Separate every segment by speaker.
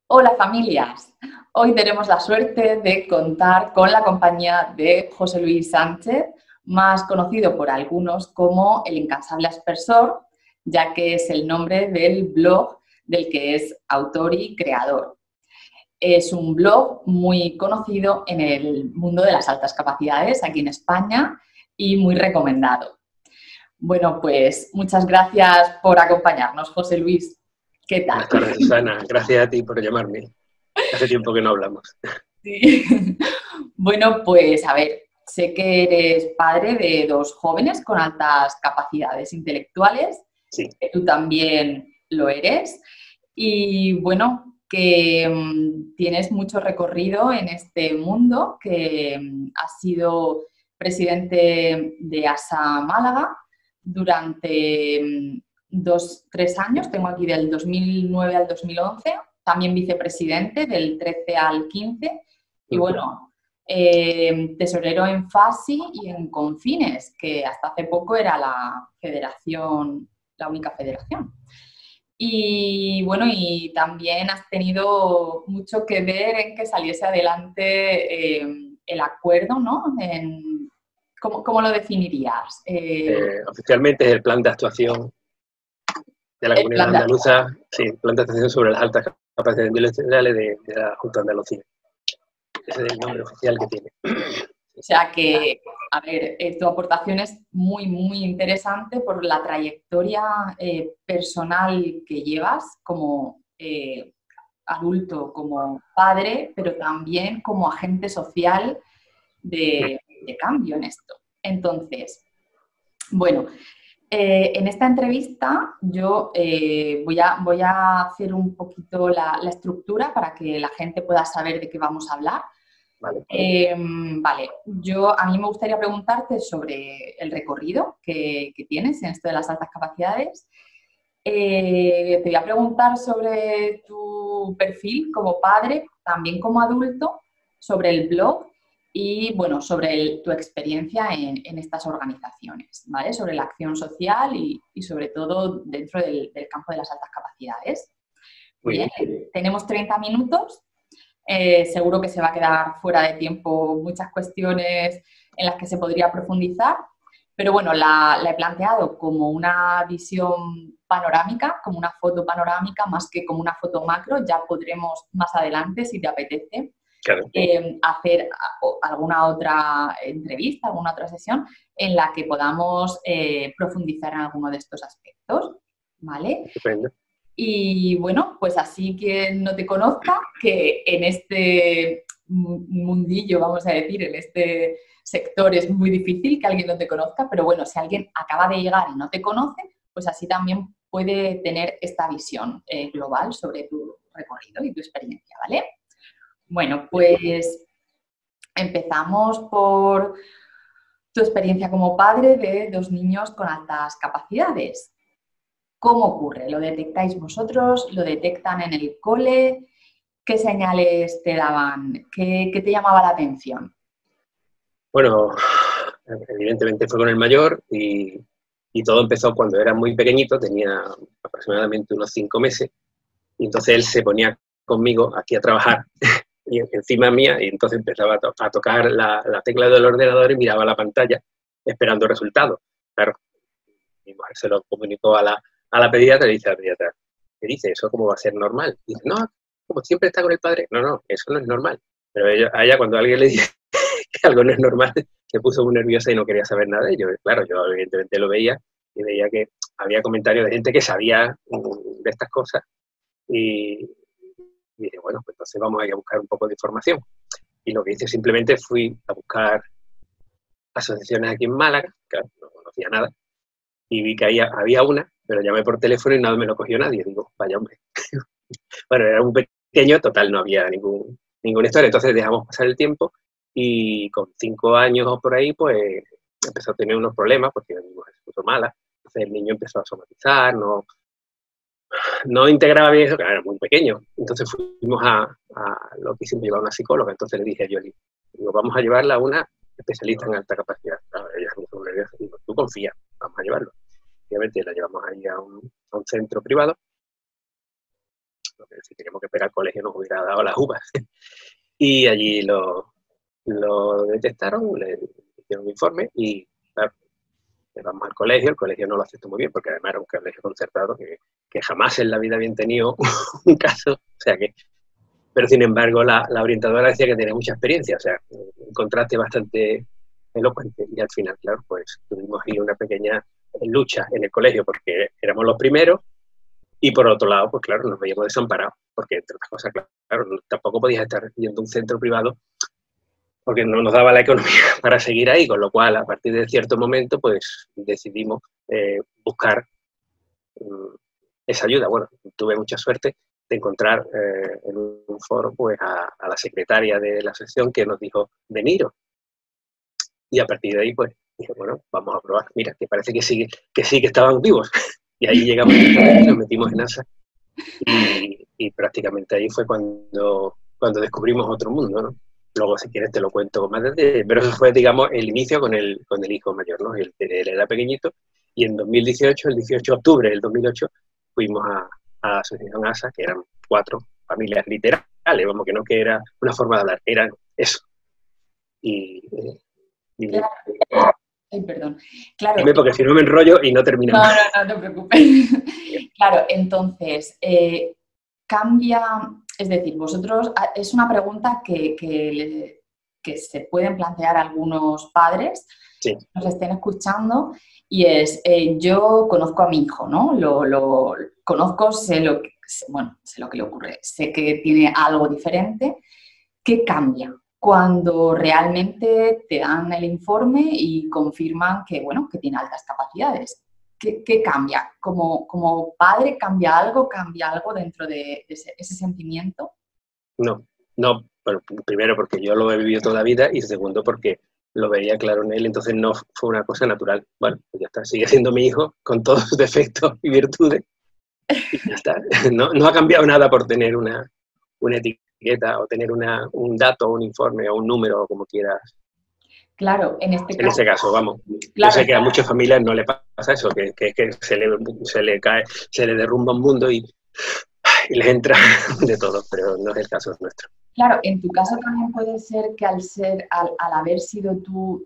Speaker 1: Hola familias, hoy tenemos la suerte de contar con la compañía de José Luis Sánchez, más conocido por algunos como el incansable aspersor, ya que es el nombre del blog del que es autor y creador. Es un blog muy conocido en el mundo de las altas capacidades aquí en España y muy recomendado. Bueno, pues muchas gracias por acompañarnos, José Luis. ¿Qué tal?
Speaker 2: Buenas tardes, Susana. Gracias a ti por llamarme. Hace tiempo que no hablamos.
Speaker 1: Sí. Bueno, pues a ver, sé que eres padre de dos jóvenes con altas capacidades intelectuales,
Speaker 2: Sí,
Speaker 1: que tú también lo eres, y bueno, que tienes mucho recorrido en este mundo, que has sido presidente de ASA Málaga durante 3 años, tengo aquí del 2009 al 2011, también vicepresidente del 13 al 15, y bueno, tesorero en FASI y en Confines, que hasta hace poco era la federación, la única federación. Y bueno, y también has tenido mucho que ver en que saliese adelante el acuerdo, ¿no? ¿Cómo lo definirías?
Speaker 2: Oficialmente es el plan de actuación de la
Speaker 1: El
Speaker 2: Comunidad
Speaker 1: plan de actuación.
Speaker 2: Andaluza, sí, plan de actuación sobre las altas capacidades intelectuales de la Junta de Andalucía. Ese es el nombre oficial que tiene.
Speaker 1: O sea que, a ver, tu aportación es muy, muy interesante por la trayectoria personal que llevas como adulto, como padre, pero también como agente social de cambio en esto. Entonces, bueno, en esta entrevista yo voy a hacer un poquito la estructura para que la gente pueda saber de qué vamos a hablar.
Speaker 2: Vale.
Speaker 1: Vale, a mí me gustaría preguntarte sobre el recorrido que tienes en esto de las altas capacidades. Te voy a preguntar sobre tu perfil como padre, también como adulto, sobre el blog y, bueno, sobre tu experiencia en estas organizaciones, ¿vale? Sobre la acción social y sobre todo dentro del campo de las altas capacidades.
Speaker 2: Muy
Speaker 1: Bien,
Speaker 2: bien.
Speaker 1: tenemos 30 minutos. Seguro que se va a quedar fuera de tiempo muchas cuestiones en las que se podría profundizar, pero bueno, la he planteado como una visión panorámica, como una foto panorámica, más que como una foto macro. Ya podremos más adelante, si te apetece,
Speaker 2: Claro.
Speaker 1: hacer alguna otra entrevista, alguna otra sesión en la que podamos profundizar en alguno de estos aspectos, ¿vale?
Speaker 2: Estupendo.
Speaker 1: Y bueno, pues así quien no te conozca, que en este mundillo, vamos a decir, en este sector es muy difícil que alguien no te conozca, pero bueno, si alguien acaba de llegar y no te conoce, pues así también puede tener esta visión global sobre tu recorrido y tu experiencia, ¿vale? Bueno, pues empezamos por tu experiencia como padre de dos niños con altas capacidades. ¿Cómo ocurre? ¿Lo detectáis vosotros? ¿Lo detectan en el cole? ¿Qué señales te daban? ¿Qué te llamaba la atención?
Speaker 2: Bueno, evidentemente fue con el mayor y todo empezó cuando era muy pequeñito, tenía aproximadamente unos 5 meses, y entonces él se ponía conmigo aquí a trabajar y encima mía, y entonces empezaba a tocar la tecla del ordenador y miraba la pantalla esperando resultados. Claro, mi mujer se lo comunicó a la pediatra y dice a la pediatra, ¿qué dice? ¿Eso cómo va a ser normal? Y dice, no, como siempre está con el padre. No, no, eso no es normal. Pero a ella cuando alguien le dice que algo no es normal, se puso muy nerviosa y no quería saber nada de ello. Claro, yo evidentemente lo veía y veía que había comentarios de gente que sabía de estas cosas y dije, bueno, pues entonces vamos a ir a buscar un poco de información. Y lo que hice simplemente fui a buscar asociaciones aquí en Málaga, claro, no conocía nada, y vi que ahí había una, pero llamé por teléfono y no me lo cogió nadie. Digo, vaya hombre. Bueno, era un pequeño, total, no había ninguna historia. Entonces dejamos pasar el tiempo y con 5 años o por ahí, pues empezó a tener unos problemas porque mi mujer se puso mala. Entonces el niño empezó a somatizar, no integraba bien eso, que era muy pequeño. Entonces fuimos a lo que hicimos, llevar a una psicóloga. Entonces le dije a Yoli, digo, vamos a llevarla a una especialista en alta capacidad. Claro, ella se puso nerviosa. Digo, tú confía, vamos a llevarlo. Obviamente la llevamos ahí a un centro privado, porque si teníamos que esperar al colegio nos hubiera dado las uvas. Y allí lo detectaron, le hicieron un informe y claro, le vamos al colegio, el colegio no lo aceptó muy bien porque además era un colegio concertado que jamás en la vida habían tenido un caso, o sea que, pero sin embargo la orientadora decía que tenía mucha experiencia, o sea, un contraste bastante elocuente y al final, claro, pues tuvimos ahí una pequeña lucha en el colegio porque éramos los primeros y por otro lado, pues claro, nos veíamos desamparados porque entre otras cosas, claro, tampoco podías estar yendo a un centro privado porque no nos daba la economía para seguir ahí, con lo cual a partir de cierto momento pues decidimos buscar esa ayuda. Bueno, tuve mucha suerte de encontrar en un foro pues a la secretaria de la sección que nos dijo veniros. Y a partir de ahí pues dije, bueno, vamos a probar. Mira, que parece que sí que estaban vivos. Y ahí llegamos y nos metimos en ASA. Y prácticamente ahí fue cuando descubrimos otro mundo, ¿no? Luego, si quieres, te lo cuento más desde... Pero eso fue, digamos, el inicio con el hijo mayor, ¿no? Él era pequeñito. Y en 2018, el 18 de octubre del 2008, fuimos a la Asociación ASA, que eran 4 familias literales, vamos, que no que era una forma de hablar, eran eso.
Speaker 1: Claro. Ay, perdón. Claro.
Speaker 2: Dime, porque si no me enrollo y no terminamos.
Speaker 1: No te preocupes. Claro, entonces, cambia, es decir, vosotros, es una pregunta que se pueden plantear algunos padres
Speaker 2: sí.
Speaker 1: que nos estén escuchando, y es, yo conozco a mi hijo, ¿no? Lo conozco, sé lo que le ocurre, sé que tiene algo diferente. ¿Qué cambia cuando realmente te dan el informe y confirman que, bueno, que tiene altas capacidades? ¿Qué cambia? ¿Como padre cambia algo dentro de ese sentimiento?
Speaker 2: No, bueno, primero porque yo lo he vivido toda la vida y segundo porque lo veía claro en él, entonces no fue una cosa natural. Bueno, pues ya está, sigue siendo mi hijo con todos sus defectos y virtudes y ya está. No ha cambiado nada por tener una etiqueta o tener un dato, un informe o un número o como quieras.
Speaker 1: Claro, en
Speaker 2: ese caso, vamos.
Speaker 1: Claro,
Speaker 2: yo sé que a muchas familias no le pasa eso, que se le cae, se le derrumba un mundo y les entra de todo, pero no es el caso nuestro.
Speaker 1: Claro, en tu caso también puede ser que al haber sido tú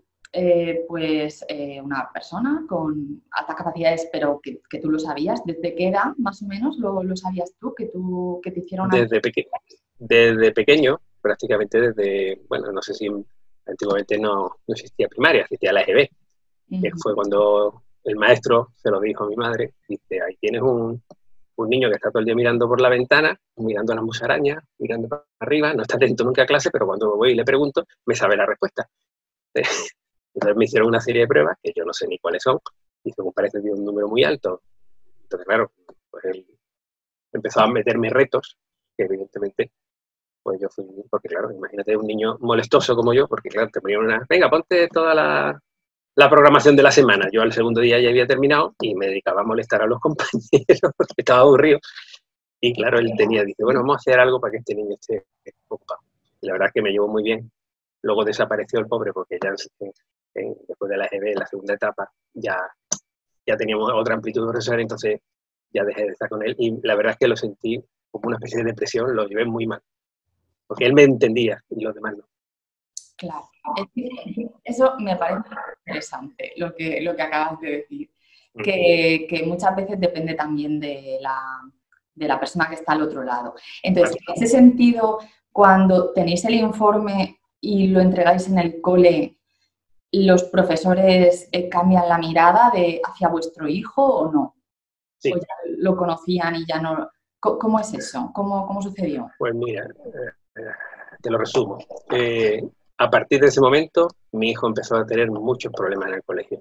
Speaker 1: una persona con altas capacidades, pero que tú lo sabías, ¿desde qué edad más o menos lo sabías tú, que te hicieron?
Speaker 2: Desde pequeño, prácticamente desde, bueno, no sé si antiguamente no existía primaria, existía la EGB, que fue cuando el maestro se lo dijo a mi madre, dice, ahí tienes un niño que está todo el día mirando por la ventana, mirando a las musarañas, mirando para arriba, no está atento nunca a clase, pero cuando voy y le pregunto, me sabe la respuesta. Entonces me hicieron una serie de pruebas, que yo no sé ni cuáles son, y según parece de un número muy alto. Entonces, claro, pues él empezó a meterme retos, que evidentemente, pues yo fui, porque claro, imagínate un niño molestoso como yo, porque claro, te ponían venga, ponte toda la programación de la semana. Yo al segundo día ya había terminado y me dedicaba a molestar a los compañeros porque estaba aburrido. Y claro, él dice, bueno, vamos a hacer algo para que este niño esté ocupado. Y la verdad es que me llevó muy bien. Luego desapareció el pobre porque ya después de la EGB, en la segunda etapa, ya teníamos otra amplitud profesional, entonces ya dejé de estar con él. Y la verdad es que lo sentí como una especie de depresión, lo llevé muy mal. Porque él me entendía y los demás no.
Speaker 1: Claro, eso me parece interesante, lo que acabas de decir, que muchas veces depende también de la persona que está al otro lado. Entonces, en ese sentido, cuando tenéis el informe y lo entregáis en el cole, ¿los profesores cambian la mirada hacia vuestro hijo o no?
Speaker 2: Sí.
Speaker 1: ¿O ya lo conocían y ya no? ¿Cómo es eso? ¿Cómo sucedió?
Speaker 2: Pues mira, te lo resumo. A partir de ese momento, mi hijo empezó a tener muchos problemas en el colegio.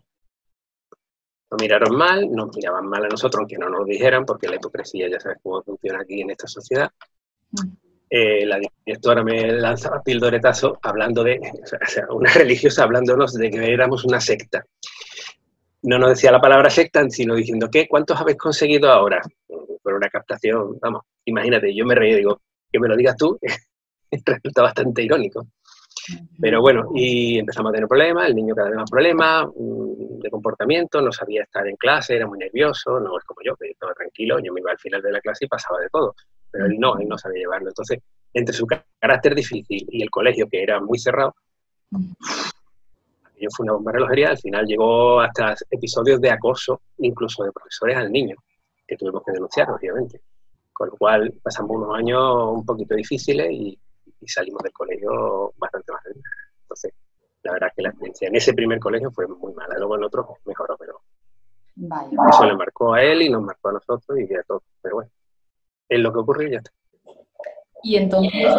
Speaker 2: Nos miraron mal, nos miraban mal a nosotros, aunque no nos dijeran, porque la hipocresía ya sabes cómo funciona aquí en esta sociedad. La directora me lanzaba pildoretazos hablando una religiosa hablándonos de que éramos una secta. No nos decía la palabra secta, sino diciendo, ¿cuántos habéis conseguido ahora? Por una captación, vamos, imagínate, yo me reí y digo, que me lo digas tú, resulta bastante irónico. Pero bueno, y empezamos a tener problemas, el niño cada vez más problemas de comportamiento, no sabía estar en clase, era muy nervioso, no es como yo, que estaba tranquilo, yo me iba al final de la clase y pasaba de todo. pero él no sabía llevarlo. Entonces, entre su carácter difícil y el colegio, que era muy cerrado, yo fui una bomba de relojería. Al final llegó hasta episodios de acoso, incluso de profesores al niño, que tuvimos que denunciar, obviamente. Con lo cual pasamos unos años un poquito difíciles y salimos del colegio bastante más. Entonces, la verdad es que la experiencia en ese primer colegio fue muy mala. Luego en otro mejoró, pero
Speaker 1: Vaya.
Speaker 2: eso le marcó a él y nos marcó a nosotros y a todos. Pero bueno, es lo que ocurrió y ya está.
Speaker 1: Y entonces,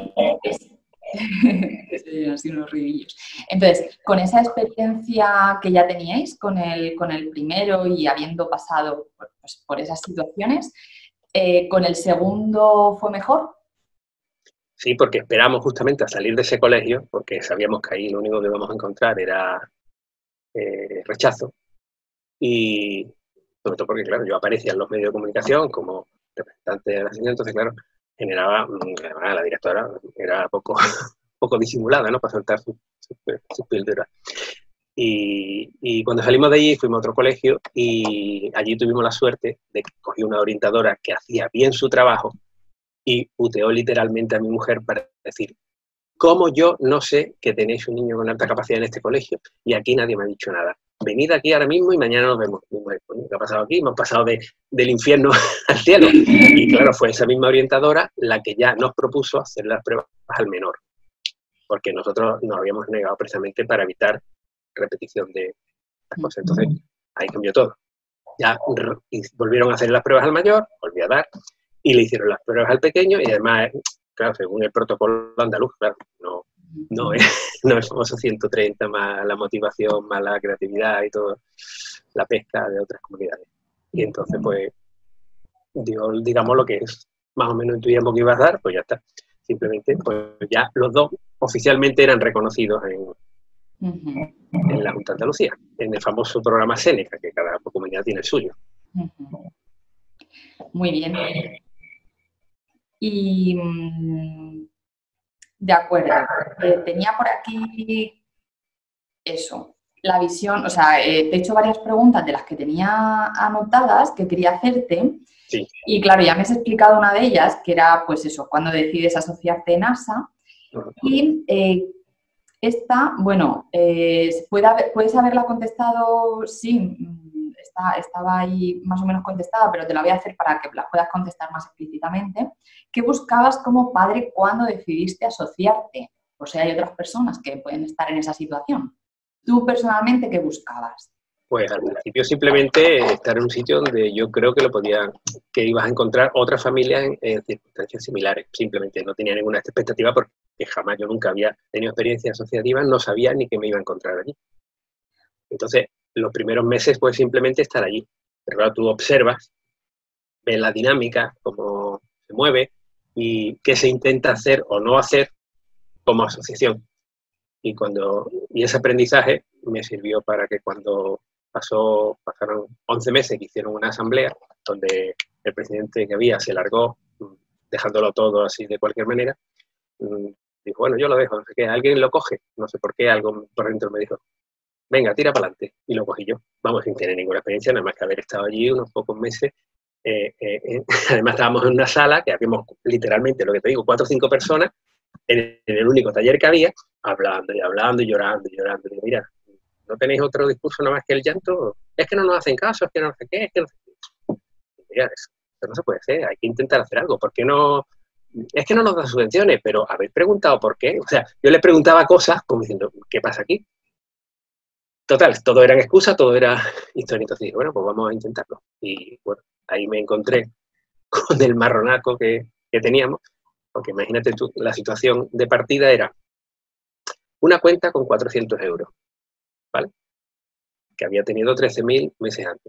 Speaker 1: así unos ruidillos. Entonces, con esa experiencia que ya teníais con el primero y habiendo pasado pues, por esas situaciones, ¿con el segundo fue mejor?
Speaker 2: Sí, porque esperamos justamente a salir de ese colegio, porque sabíamos que ahí lo único que íbamos a encontrar era rechazo. Y sobre todo porque, claro, yo aparecía en los medios de comunicación como representante de la asociación, entonces, claro, generaba, además la directora era poco disimulada, ¿no?, para soltar su píldora. Y cuando salimos de allí fuimos a otro colegio y allí tuvimos la suerte de que cogí una orientadora que hacía bien su trabajo y puteó literalmente a mi mujer para decir: ¿cómo yo no sé que tenéis un niño con alta capacidad en este colegio y aquí nadie me ha dicho nada? Venid aquí ahora mismo y mañana nos vemos. Y bueno, ¿qué ha pasado aquí? Hemos pasado del infierno al cielo. Y claro, fue esa misma orientadora la que ya nos propuso hacer las pruebas al menor, porque nosotros nos habíamos negado precisamente para evitar repetición de las cosas. Entonces, ahí cambió todo. Ya volvieron a hacer las pruebas al mayor, volví a dar, y le hicieron las pruebas al pequeño, y además, claro, según el protocolo andaluz, claro, no es el famoso 130 más la motivación, más la creatividad y todo, la pesca de otras comunidades. Y entonces, pues, digamos lo que es, más o menos intuíamos que iba a dar, pues ya está. Simplemente, pues ya los dos oficialmente eran reconocidos en la Junta de Andalucía, en el famoso programa Séneca, que cada comunidad tiene el suyo.
Speaker 1: Muy bien. Y de acuerdo, tenía por aquí eso, la visión, o sea, te he hecho varias preguntas de las que tenía anotadas que quería hacerte.
Speaker 2: Sí.
Speaker 1: Y claro, ya me has explicado una de ellas, que era pues eso, cuando decides asociarte en ASA. Y esta, bueno, puedes haberla contestado, sí, estaba ahí más o menos contestada, pero te la voy a hacer para que la puedas contestar más explícitamente. ¿Qué buscabas como padre cuando decidiste asociarte? O sea, hay otras personas que pueden estar en esa situación. ¿Tú personalmente qué buscabas?
Speaker 2: Pues al principio simplemente estar en un sitio donde yo creo que ibas a encontrar otras familias en circunstancias similares. Simplemente no tenía ninguna expectativa porque jamás, yo nunca había tenido experiencias asociativas, no sabía ni qué me iba a encontrar allí. Entonces, los primeros meses, pues simplemente estar allí. Pero claro, tú observas, ves la dinámica, cómo se mueve y qué se intenta hacer o no hacer como asociación. Y ese aprendizaje me sirvió para que cuando pasaron 11 meses que hicieron una asamblea donde el presidente que había se largó, dejándolo todo así de cualquier manera, dijo, bueno, yo lo dejo, no sé qué, alguien lo coge, no sé por qué, algo por dentro me dijo, venga, tira para adelante, y lo cogí yo, vamos, sin tener ninguna experiencia, nada más que haber estado allí unos pocos meses. Además estábamos en una sala que habíamos literalmente, lo que te digo, 4 o 5 personas, en el único taller que había, hablando y hablando y llorando y llorando. Y digo, mira, ¿no tenéis otro discurso nada más que el llanto? Es que no nos hacen caso, es que no sé qué, es que no sé qué. Mira, eso no se puede hacer, hay que intentar hacer algo. ¿Por qué no? Es que no nos dan subvenciones, pero habéis preguntado por qué. O sea, yo les preguntaba cosas como diciendo, ¿qué pasa aquí? Total, todo eran excusas, todo era historia. Entonces dije, bueno, pues vamos a intentarlo. Y bueno, ahí me encontré con el marronaco que teníamos, porque imagínate tú, la situación de partida era una cuenta con 400 euros, ¿vale? Que había tenido 13.000 meses antes.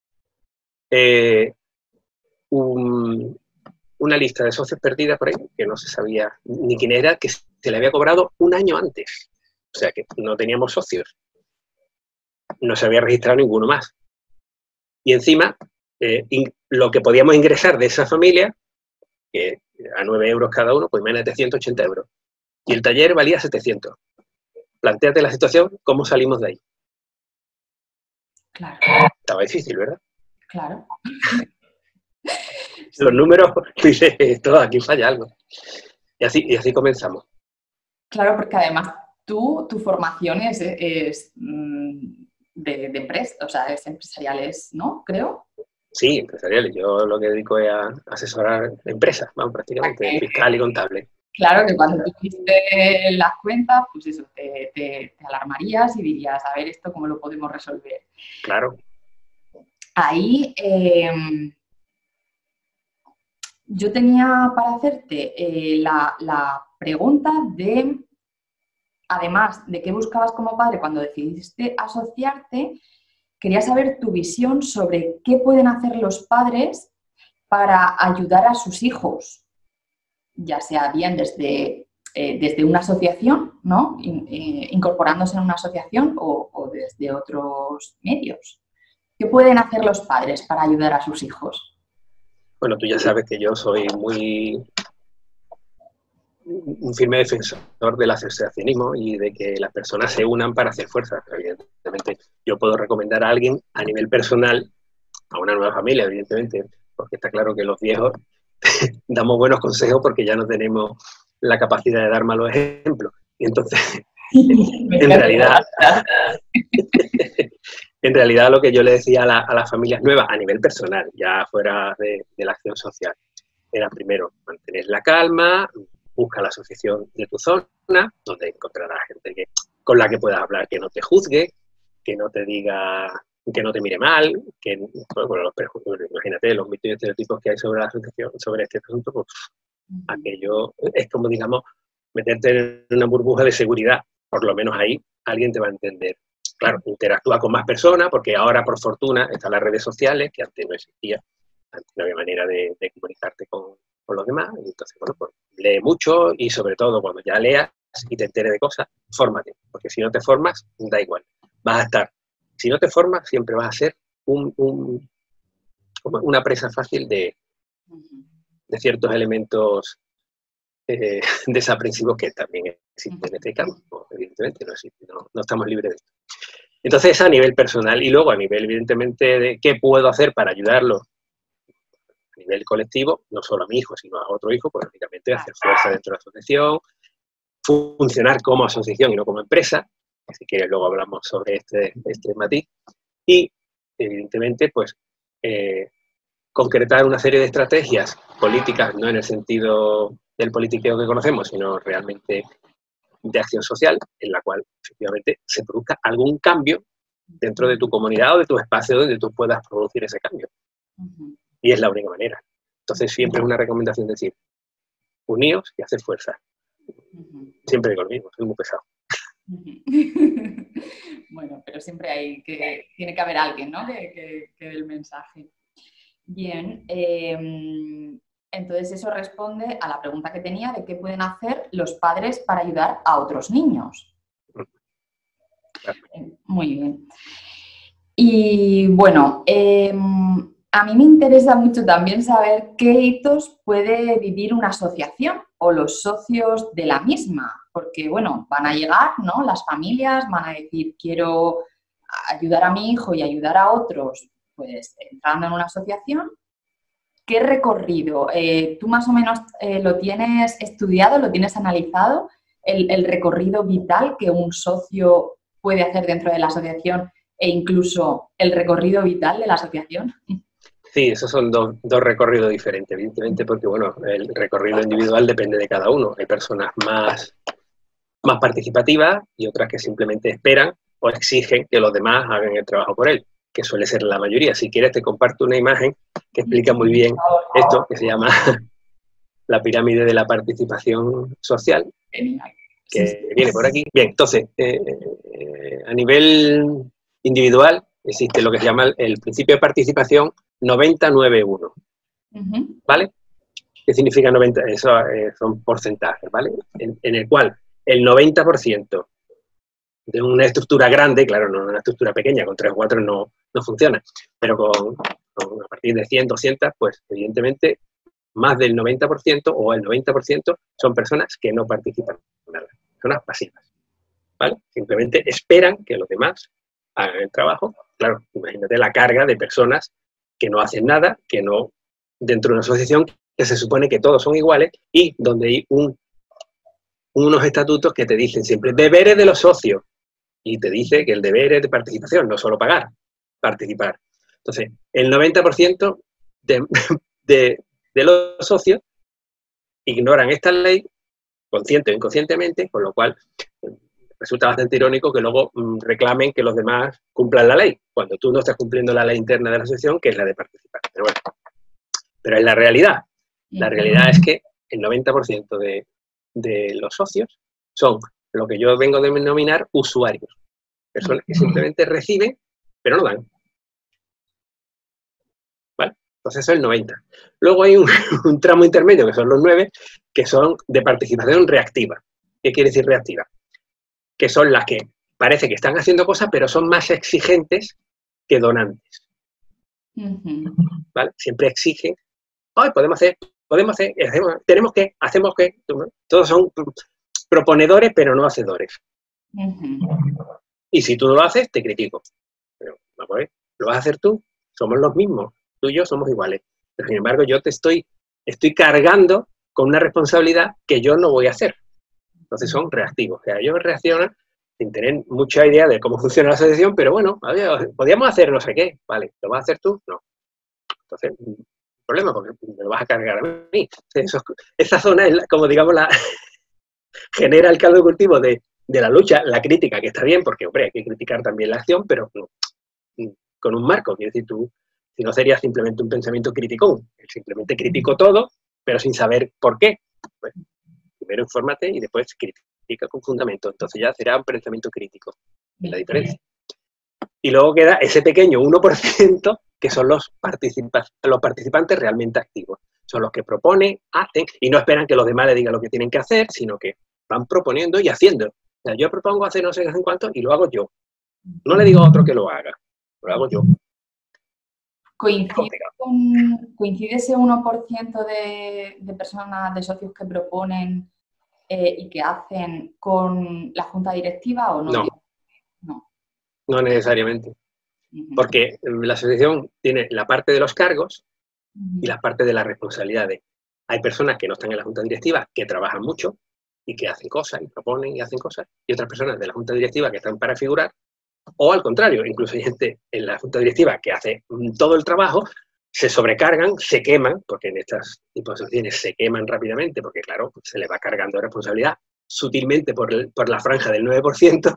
Speaker 2: Una lista de socios perdida por ahí, que no se sabía ni quién era, que se le había cobrado un año antes. O sea que no teníamos socios. No se había registrado ninguno más. Y encima, lo que podíamos ingresar de esa familia, que a 9 euros cada uno, pues imagínate 180 euros. Y el taller valía 700. Plantéate la situación, ¿cómo salimos de ahí?
Speaker 1: Claro.
Speaker 2: Estaba difícil, ¿verdad?
Speaker 1: Claro.
Speaker 2: los números, dices, esto, aquí falla algo. Y así comenzamos.
Speaker 1: Claro, porque además tu formación es de empresa, o sea, es empresariales, ¿no? Creo.
Speaker 2: Sí, empresariales. Yo lo que dedico es a asesorar empresas, vamos, prácticamente, fiscal y contable.
Speaker 1: Claro que cuando tú viste las cuentas, pues eso, te alarmarías y dirías, a ver, esto cómo lo podemos resolver.
Speaker 2: Claro.
Speaker 1: Ahí yo tenía para hacerte la pregunta de, además de qué buscabas como padre cuando decidiste asociarte, quería saber tu visión sobre qué pueden hacer los padres para ayudar a sus hijos, ya sea bien desde una asociación, ¿no? Incorporándose en una asociación o desde otros medios. ¿Qué pueden hacer los padres para ayudar a sus hijos?
Speaker 2: Bueno, tú ya sabes que yo soy un firme defensor del asociacionismo y de que las personas se unan para hacer fuerza. Evidentemente, yo puedo recomendar a alguien a nivel personal, a una nueva familia, evidentemente, porque está claro que los viejos damos buenos consejos porque ya no tenemos la capacidad de dar malos ejemplos. Y entonces, en realidad lo que yo le decía a las familias nuevas, a nivel personal, ya fuera de la acción social, era primero mantener la calma, busca la asociación de tu zona, donde encontrarás gente con la que puedas hablar, que no te juzgue, que no te diga, que no te mire mal, que, bueno, imagínate los mitos y estereotipos que hay sobre la asociación, sobre este asunto, pues aquello es como, digamos, meterte en una burbuja de seguridad, por lo menos ahí alguien te va a entender. Claro, interactúa con más personas, porque ahora, por fortuna, están las redes sociales, que antes no existía, antes no había manera de comunicarte con los demás, y entonces, bueno, pues lee mucho y sobre todo cuando ya leas y te enteres de cosas, fórmate, porque si no te formas, da igual, vas a estar. Si no te formas, siempre vas a ser una presa fácil de ciertos elementos desaprensivos que también existen en este campo, evidentemente, no estamos libres de esto. Entonces, a nivel personal y luego a nivel, evidentemente, de qué puedo hacer para ayudarlo a nivel colectivo, no solo a mi hijo, sino a otro hijo, pues lógicamente hacer fuerza dentro de la asociación, funcionar como asociación y no como empresa, que si quieres luego hablamos sobre este matiz, y evidentemente, pues, concretar una serie de estrategias políticas, no en el sentido del politiqueo que conocemos, sino realmente de acción social, en la cual efectivamente se produzca algún cambio dentro de tu comunidad o de tu espacio donde tú puedas producir ese cambio. Y es la única manera. Entonces siempre es una recomendación decir, uníos y hacer fuerza. Siempre digo lo mismo, soy muy pesado.
Speaker 1: Bueno, pero siempre tiene que haber alguien, ¿no? que dé el mensaje. Bien, entonces eso responde a la pregunta que tenía de qué pueden hacer los padres para ayudar a otros niños. Muy bien. Y bueno, a mí me interesa mucho también saber qué hitos puede vivir una asociación o los socios de la misma, porque bueno, van a llegar, ¿no? Las familias van a decir, quiero ayudar a mi hijo y ayudar a otros, pues entrando en una asociación. ¿Qué recorrido? ¿Tú más o menos lo tienes estudiado, lo tienes analizado, el recorrido vital que un socio puede hacer dentro de la asociación e incluso el recorrido vital de la asociación?
Speaker 2: Sí, esos son dos recorridos diferentes, evidentemente, porque bueno, el recorrido individual depende de cada uno. Hay personas más participativas y otras que simplemente esperan o exigen que los demás hagan el trabajo por él, que suele ser la mayoría. Si quieres te comparto una imagen que explica muy bien esto, que se llama la pirámide de la participación social, que viene por aquí. Bien, entonces, a nivel individual existe lo que se llama el principio de participación 90-9-1, ¿vale? ¿Qué significa 90? Eso son porcentajes, ¿vale? En el cual el 90% de una estructura grande, claro, no una estructura pequeña, con 3 o 4 no funciona, pero a partir de 100, 200, pues evidentemente más del 90% o el 90% son personas que no participan en nada, personas pasivas, ¿vale? Simplemente esperan que los demás hagan el trabajo. Claro, imagínate la carga de personas que no hacen nada, que no dentro de una asociación que se supone que todos son iguales y donde hay unos estatutos que te dicen siempre deberes de los socios y te dice que el deber es de participación, no solo pagar, participar. Entonces, el 90% de los socios ignoran esta ley, consciente o inconscientemente, con lo cual resulta bastante irónico que luego reclamen que los demás cumplan la ley, cuando tú no estás cumpliendo la ley interna de la asociación, que es la de participar. Pero bueno, pero es la realidad. La realidad es que el 90% de los socios son lo que yo vengo a denominar usuarios. Personas que simplemente reciben, pero no dan. ¿Vale? Entonces eso es el 90. Luego hay un tramo intermedio, que son los 9, que son de participación reactiva. ¿Qué quiere decir reactiva? Que son las que parece que están haciendo cosas, pero son más exigentes que donantes. ¿Vale? Siempre exigen, ¡ay, podemos hacer, tenemos que, hacemos que! Todos son proponedores, pero no hacedores. Y si tú no lo haces, te critico. Pero, vamos a ver, ¿lo vas a hacer tú? Somos los mismos. Tú y yo somos iguales. Pero, sin embargo, yo te estoy cargando con una responsabilidad que yo no voy a hacer. Entonces son reactivos. O sea, ellos reaccionan sin tener mucha idea de cómo funciona la asociación, pero bueno, podríamos hacer no sé qué. Vale, ¿lo vas a hacer tú? No. Entonces, problema, porque me lo vas a cargar a mí. Esa zona es, como digamos, genera el caldo de cultivo de la lucha, la crítica, que está bien, porque, hombre, hay que criticar también la acción, pero no, con un marco. Quiere decir, tú, si no sería simplemente un pensamiento criticón, simplemente critico todo, pero sin saber por qué. Pues, primero infórmate y después critica con fundamento. Entonces ya será un pensamiento crítico. Es la diferencia. Y luego queda ese pequeño 1% que son los participantes realmente activos. Son los que proponen, hacen, y no esperan que los demás le digan lo que tienen que hacer, sino que van proponiendo y haciendo. O sea, yo propongo hacer no sé qué en cuánto y lo hago yo. No le digo a otro que lo haga, lo hago yo.
Speaker 1: ¿Coincide ese 1% de personas, de socios que proponen y que hacen con la junta directiva o no?
Speaker 2: No necesariamente. Porque la asociación tiene la parte de los cargos y la parte de las responsabilidades. Hay personas que no están en la junta directiva, que trabajan mucho y que hacen cosas y proponen y hacen cosas, y otras personas de la junta directiva que están para figurar, o al contrario, incluso hay gente en la junta directiva que hace todo el trabajo, se sobrecargan, se queman, porque en estas tipos de asociaciones se queman rápidamente, porque claro, se les va cargando responsabilidad sutilmente por la franja del 9%,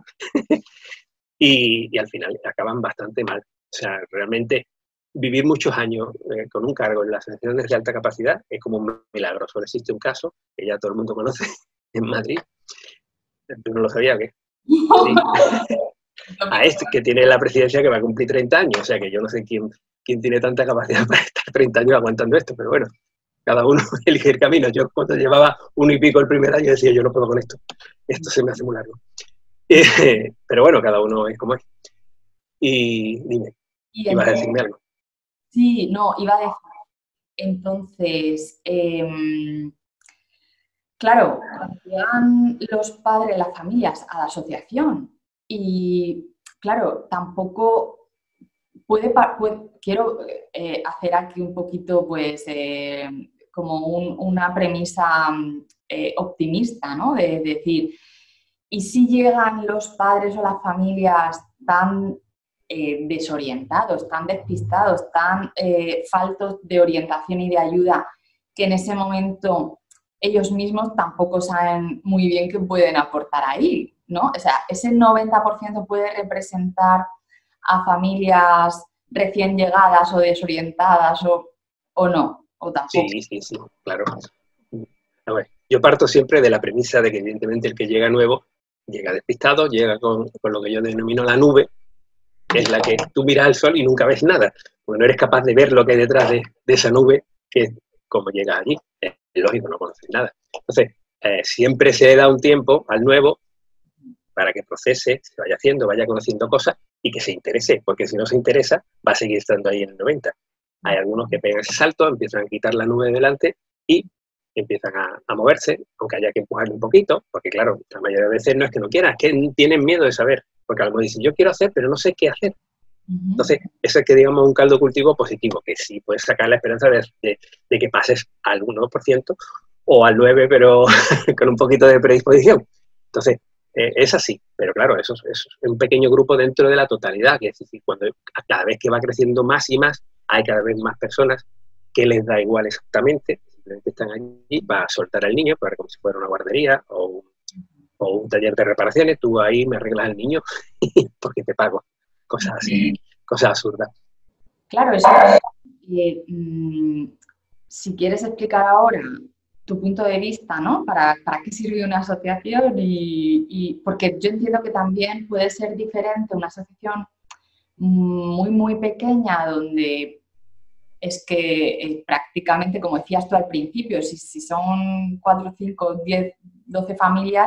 Speaker 2: y al final acaban bastante mal. O sea, realmente vivir muchos años con un cargo en las asociaciones de alta capacidad es como un milagro. Solo existe un caso que ya todo el mundo conoce en Madrid. ¿Tú no lo sabías o qué? Sí. A este que tiene la presidencia que va a cumplir 30 años. O sea, que yo no sé quién tiene tanta capacidad para estar 30 años aguantando esto, pero bueno, cada uno elige el camino. Yo cuando llevaba 1 y pico el primer año decía, yo no puedo con esto. Esto se me hace muy largo. Pero bueno, cada uno es como es. Y dime, ¿ibas a decirme algo?
Speaker 1: Sí, no, iba a decir. Entonces, claro, cuando llegan los padres, las familias a la asociación y, claro, tampoco quiero hacer aquí un poquito, pues, como una premisa optimista, ¿no? De decir, ¿y si llegan los padres o las familias tan desorientados, tan despistados, tan faltos de orientación y de ayuda, que en ese momento ellos mismos tampoco saben muy bien qué pueden aportar ahí, ¿no? O sea, ese 90% puede representar a familias recién llegadas o desorientadas o no, o tampoco.
Speaker 2: Sí, claro. A ver, yo parto siempre de la premisa de que evidentemente el que llega nuevo llega despistado, llega con lo que yo denomino la nube, que es la que tú miras al sol y nunca ves nada, porque no eres capaz de ver lo que hay detrás de esa nube, que como llegas allí, es lógico, no conoces nada. Entonces, siempre se da un tiempo al nuevo para que procese, se vaya haciendo, vaya conociendo cosas y que se interese, porque si no se interesa, va a seguir estando ahí en el 90. Hay algunos que pegan ese salto, empiezan a quitar la nube de delante y empiezan a moverse, aunque haya que empujarle un poquito, porque claro, la mayoría de veces no es que no quieran, es que tienen miedo de saber, porque a lo mejor dicen, yo quiero hacer, pero no sé qué hacer. Entonces, eso es que digamos un caldo cultivo positivo, que sí puedes sacar la esperanza de que pases al 1% o al 9%, pero con un poquito de predisposición. Entonces, es así, pero claro, eso es un pequeño grupo dentro de la totalidad, que es decir, cuando cada vez que va creciendo más y más, hay cada vez más personas que les da igual exactamente, simplemente están allí para soltar al niño, para como si fuera una guardería o un taller de reparaciones, tú ahí me arreglas al niño porque te pago. Cosas así, cosas absurdas.
Speaker 1: Claro, eso si quieres explicar ahora tu punto de vista, ¿no? ¿Para qué sirve una asociación? Porque yo entiendo que también puede ser diferente una asociación muy, muy pequeña donde es que prácticamente, como decías tú al principio, si son 4, 5, 10, 12 familias,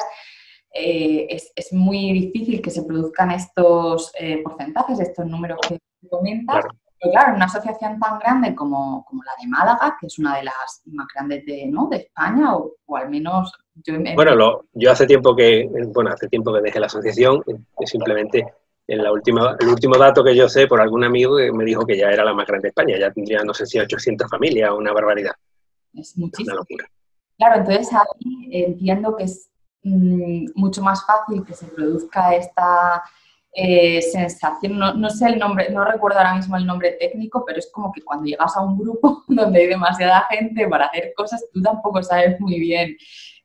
Speaker 1: es muy difícil que se produzcan estos porcentajes, estos números que comentas.
Speaker 2: Claro.
Speaker 1: Pero claro, una asociación tan grande como la de Málaga, que es una de las más grandes de España, o al menos yo...
Speaker 2: Bueno, yo hace tiempo que dejé la asociación, simplemente el último dato que yo sé por algún amigo que me dijo que ya era la más grande de España, ya tendría, no sé si 800 familias, una barbaridad.
Speaker 1: Es muchísimo.
Speaker 2: Una locura.
Speaker 1: Claro, entonces ahí entiendo que es mucho más fácil que se produzca esta sensación, no sé el nombre, no recuerdo ahora mismo el nombre técnico, pero es como que cuando llegas a un grupo donde hay demasiada gente para hacer cosas, tú tampoco sabes muy bien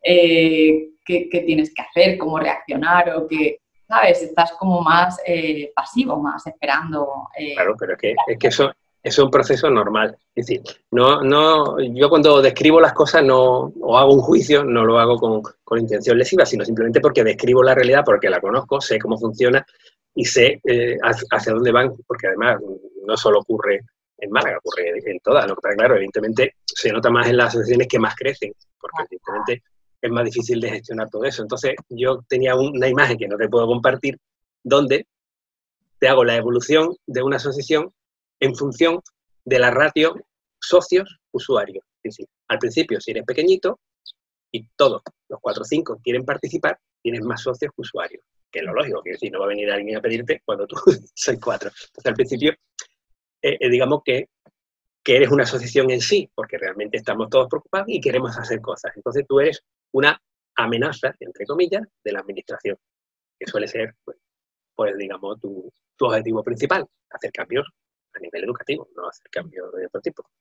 Speaker 1: qué tienes que hacer, cómo reaccionar o qué, ¿sabes? Estás como más pasivo, más esperando.
Speaker 2: Claro, pero es que eso es un proceso normal. Es decir, yo cuando describo las cosas o hago un juicio, no lo hago con intención lesiva, sino simplemente porque describo la realidad, porque la conozco, sé cómo funciona y sé hacia dónde van, porque además no solo ocurre en Málaga, ocurre en todas. Lo que pasa, claro, evidentemente se nota más en las asociaciones que más crecen, porque evidentemente es más difícil de gestionar todo eso. Entonces yo tenía una imagen que no te puedo compartir, donde te hago la evolución de una asociación en función de la ratio socios-usuarios. Es decir, al principio, si eres pequeñito y todos los 4 o 5 quieren participar, tienes más socios que usuarios, que es lo lógico, que es decir, no va a venir alguien a pedirte cuando tú sois 4. Entonces, al principio, digamos que eres una asociación en sí, porque realmente estamos todos preocupados y queremos hacer cosas. Entonces, tú eres una amenaza, entre comillas, de la administración, que suele ser, pues digamos, tu objetivo principal, hacer cambios a nivel educativo, no hacer cambios de otro tipo,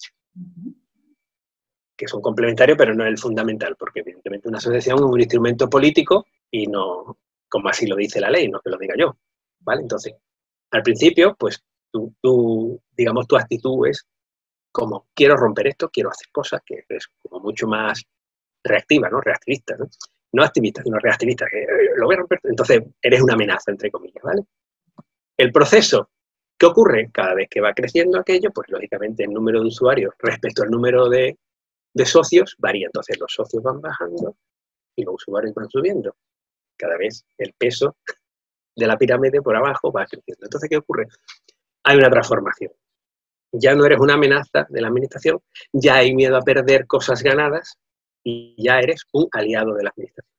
Speaker 2: que son complementarios, pero no es el fundamental, porque evidentemente una asociación es un instrumento político y no, como así lo dice la ley, no que lo diga yo, ¿vale? Entonces, al principio, pues digamos, tu actitud es como, quiero romper esto, quiero hacer cosas, que es como mucho más reactiva, ¿no? Reactivista, ¿no? No activista, sino reactivista, que lo voy a romper. Entonces, eres una amenaza, entre comillas, ¿vale? El proceso, ¿qué ocurre? Cada vez que va creciendo aquello, pues lógicamente el número de usuarios respecto al número de socios varía. Entonces los socios van bajando y los usuarios van subiendo. Cada vez el peso de la pirámide por abajo va creciendo. Entonces, ¿qué ocurre? Hay una transformación. Ya no eres una amenaza de la administración, ya hay miedo a perder cosas ganadas y ya eres un aliado de la administración.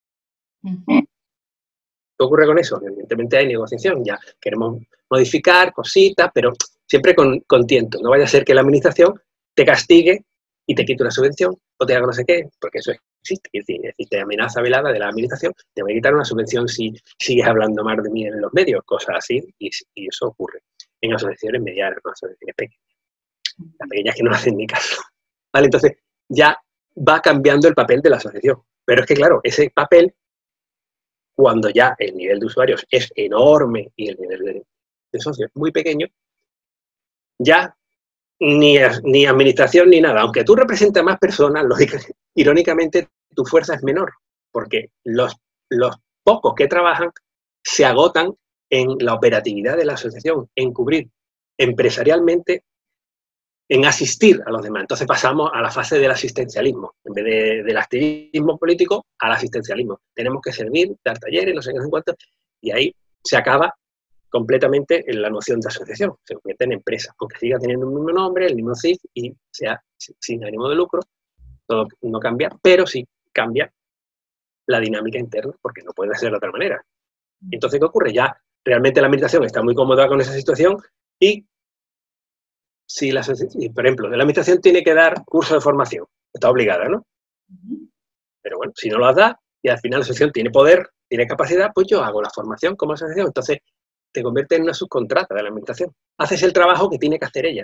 Speaker 2: ¿Qué ocurre con eso? Evidentemente hay negociación, ya queremos modificar cositas, pero siempre con tiento. No vaya a ser que la administración te castigue y te quite una subvención o te haga no sé qué, porque eso existe. Es decir, existe amenaza velada de la administración, te voy a quitar una subvención si sigues hablando mal de mí en los medios, cosas así, y eso ocurre en asociaciones medianas, no asociaciones pequeñas. Las pequeñas que no hacen ni caso. ¿Vale? Entonces, ya va cambiando el papel de la asociación. Pero es que, claro, ese papel, cuando ya el nivel de usuarios es enorme y el nivel de socios es muy pequeño, ya ni administración ni nada. Aunque tú representas más personas, irónicamente tu fuerza es menor, porque los pocos que trabajan se agotan en la operatividad de la asociación, en cubrir empresarialmente, en asistir a los demás. Entonces pasamos a la fase del asistencialismo. En vez del activismo político, al asistencialismo. Tenemos que servir, dar talleres, no sé qué, no sé cuánto, y ahí se acaba completamente en la noción de asociación. Se convierte en empresa, aunque siga teniendo el mismo nombre, el mismo CIF, y sea sin ánimo de lucro. Todo no cambia, pero sí cambia la dinámica interna, porque no puede ser de otra manera. Entonces, ¿qué ocurre? Ya realmente la administración está muy cómoda con esa situación Y si por ejemplo, la administración tiene que dar cursos de formación, está obligada, ¿no? Pero bueno, si no lo das y al final la asociación tiene poder, tiene capacidad, pues yo hago la formación como asociación. Entonces te conviertes en una subcontrata de la administración. Haces el trabajo que tiene que hacer ella.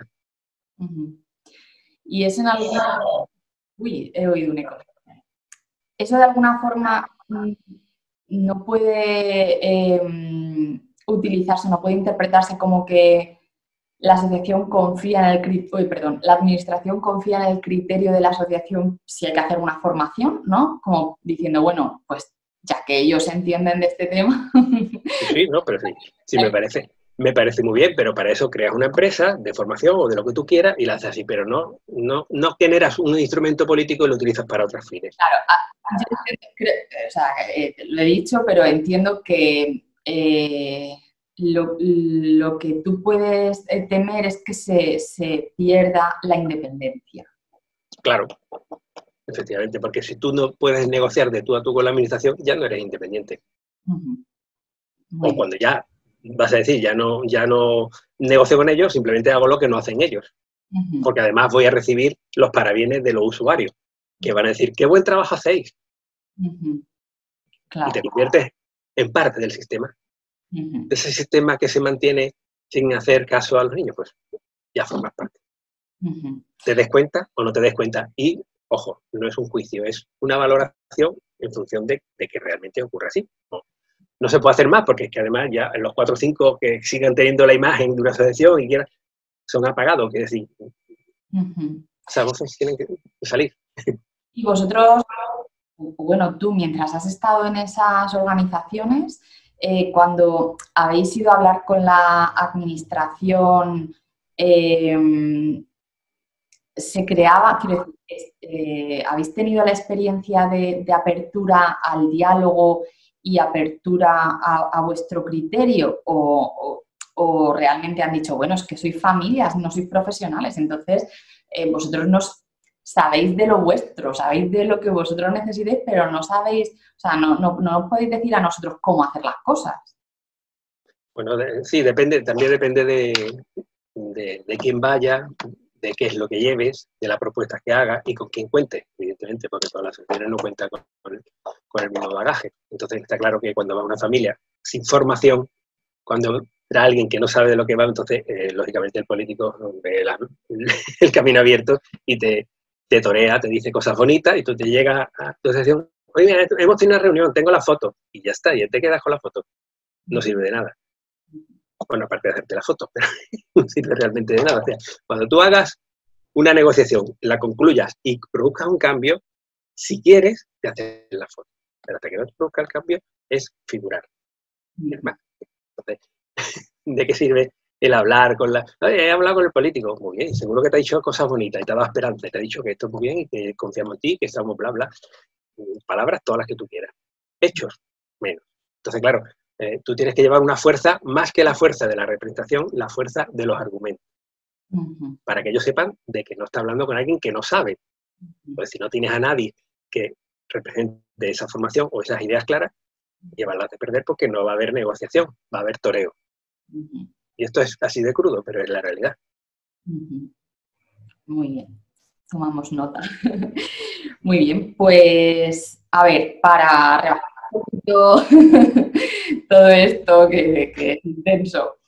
Speaker 1: Y eso en alguna... Uy, he oído un eco. Eso de alguna forma no puede utilizarse, no puede interpretarse como que la asociación confía en el criterio, perdón, la administración confía en el criterio de la asociación si hay que hacer una formación, ¿no? Como diciendo, bueno, pues ya que ellos entienden de este tema.
Speaker 2: Sí, no, pero sí me parece muy bien, pero para eso creas una empresa de formación o de lo que tú quieras y la haces así, pero no generas un instrumento político y lo utilizas para otros fines.
Speaker 1: Claro, yo o sea, lo he dicho, pero entiendo que lo que tú puedes temer es que se pierda la independencia.
Speaker 2: Claro, efectivamente, porque si tú no puedes negociar de tú a tú con la administración, ya no eres independiente. O cuando ya vas a decir, ya no negocio con ellos, simplemente hago lo que no hacen ellos. Porque además voy a recibir los parabienes de los usuarios, que van a decir, qué buen trabajo hacéis.
Speaker 1: Claro.
Speaker 2: Y te conviertes en parte del sistema. Ese sistema que se mantiene sin hacer caso a los niños, pues ya formas parte. ¿Te des cuenta o no te des cuenta? Y, ojo, no es un juicio, es una valoración en función de que realmente ocurra así. No se puede hacer más, porque es que además ya los 4 o 5 que sigan teniendo la imagen de una asociación y quieran, son apagados, quiere decir. Esas voces tienen que salir.
Speaker 1: Y vosotros, bueno, tú mientras has estado en esas organizaciones, cuando habéis ido a hablar con la administración, se creaba, quiero decir, ¿habéis tenido la experiencia de apertura al diálogo y apertura a vuestro criterio? ¿O realmente han dicho, bueno, es que sois familias, no sois profesionales, entonces vosotros no sabéis de lo vuestro, sabéis de lo que vosotros necesitéis, pero no sabéis, o sea, no podéis decir a nosotros cómo hacer las cosas?
Speaker 2: Bueno, sí, también depende de quién vaya, de qué es lo que lleves, de las propuestas que hagas y con quién cuentes, evidentemente, porque todas las asociaciones no cuentan con el mismo bagaje. Entonces está claro que cuando va una familia sin formación, cuando era alguien que no sabe de lo que va, entonces, lógicamente, el político ve el camino abierto y te torea, te dice cosas bonitas y tú te llegas a tu asociación, oye, mira, hemos tenido una reunión, tengo la foto, y ya está, y te quedas con la foto. No sirve de nada. Bueno, aparte de hacerte la foto, pero no sirve realmente de nada. O sea, cuando tú hagas una negociación, la concluyas y produzcas un cambio, si quieres, te haces la foto. Pero hasta que no te produzca el cambio, es figurar. Es más. Entonces, ¿de qué sirve el hablar con la... Oye, he hablado con el político. Muy bien, seguro que te ha dicho cosas bonitas y te ha dado esperanza y te ha dicho que esto es muy bien y que confiamos en ti, que estamos bla, bla. Palabras todas las que tú quieras. Hechos, menos. Entonces, claro, tú tienes que llevar una fuerza, más que la fuerza de la representación, la fuerza de los argumentos. Para que ellos sepan de que no está hablando con alguien que no sabe. Pues si no tienes a nadie que represente esa formación o esas ideas claras, llevarlas de perder porque no va a haber negociación, va a haber toreo. Y esto es así de crudo, pero es la realidad.
Speaker 1: Muy bien, tomamos nota. Muy bien, pues a ver, para rebajar un poquito todo esto que es intenso.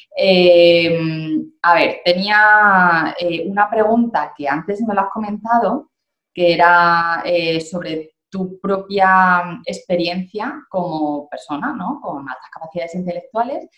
Speaker 1: A ver, tenía una pregunta que antes me lo has comentado, que era sobre tu propia experiencia como persona, ¿no? Con altas capacidades intelectuales.